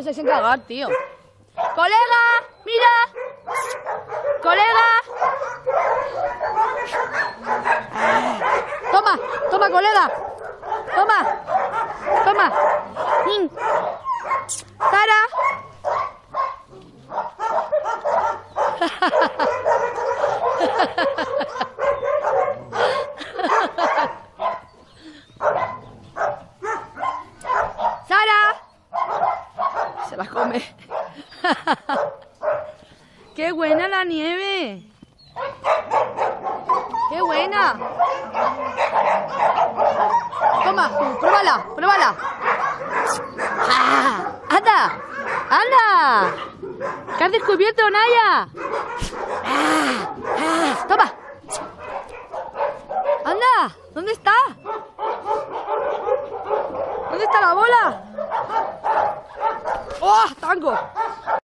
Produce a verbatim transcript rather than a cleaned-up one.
sé sin cagar, tío. ¡Colega! ¡Mira! ¡Colega! Toma, toma, colega. Toma, toma. Mm. Sara. Sara. Se la come. ¡Qué buena la nieve! ¡Qué buena! Toma, pruébala, pruébala. ¡Ah! ¡Anda! ¡Anda! ¿Qué has descubierto, Naya? ¡Ah! ¡Ah! ¡Toma! ¡Anda! ¿Dónde está? ¿Dónde está la bola? ¡Oh! ¡Tango!